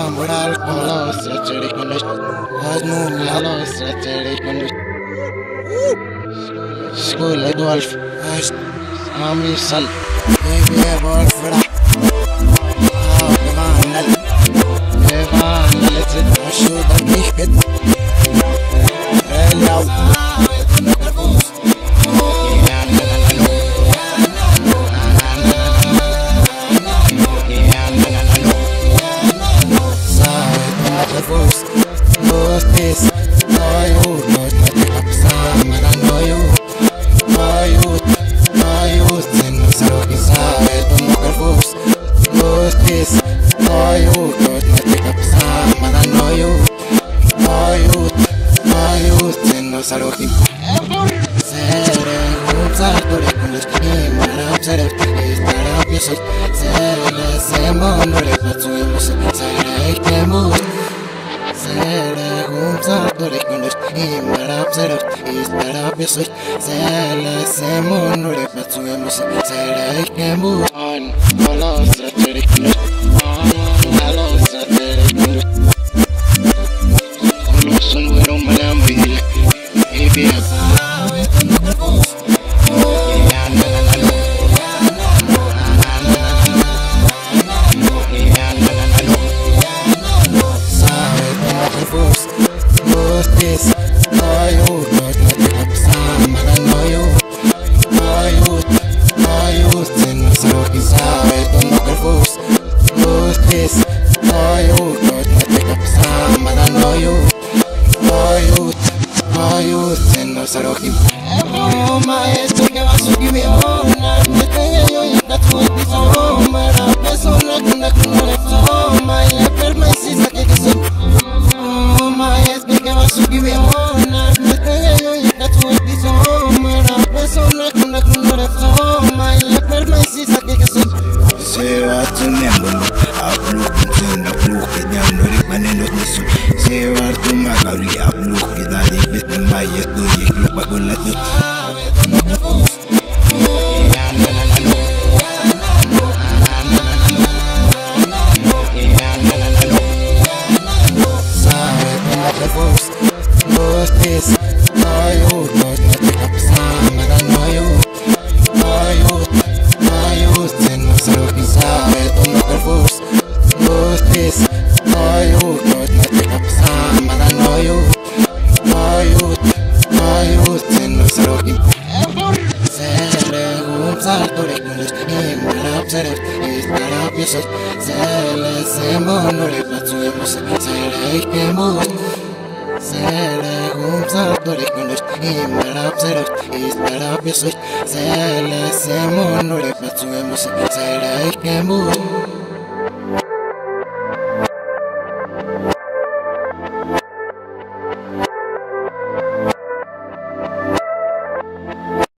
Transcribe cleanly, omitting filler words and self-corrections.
moral Allah stretched conduct has no Allah stretched conduct school Adolf has Ami Sal baby ball فرح كمان let's شو بدك كده Sarotim Sere Upsar Torek Nushkim Marab Seref Istarab Yusuf Sere Semon Norek Matsuimus Sere Iktemus Sere Upsar Torek Nushkim Marab Seref Istarab Yusuf Sere Semon Norek Matsuimus Sere Iktemus On Alos Raterik Nush On Alos Raterik Nush Olosun Wero Malamil Yes. Sarokim Oh maestro que va a subirme una Detenga yo y esta tu episodio Mara persona que anda con una toma Y la permanencia que soy Oh maestro que va a subirme una Detenga yo y esta tu episodio Mara persona que anda con una toma Y la permanencia que soy Se va a tener Ablu kuntin ablu kenyam norik manenot nisu Se va a tomar Gauri ablu kedali Bitin mayet doye Bagulat nyo Sawit na kapos Bostis Ayut Not natikap sa Maranoyo Ayut Ayut Sinusarupin Sawit na kapos Bostis Ayut Not natikap sa Maranoyo Ayut Sarokim Sere Upsar Torek Nushkim Marab Seref Istarab Yusuf Sere Semon Norek Matsuimus Sere Iktemus Sere Upsar Torek Nushkim Marab Seref Istarab Yusuf Sere Semon Norek Matsuimus Sere Iktemus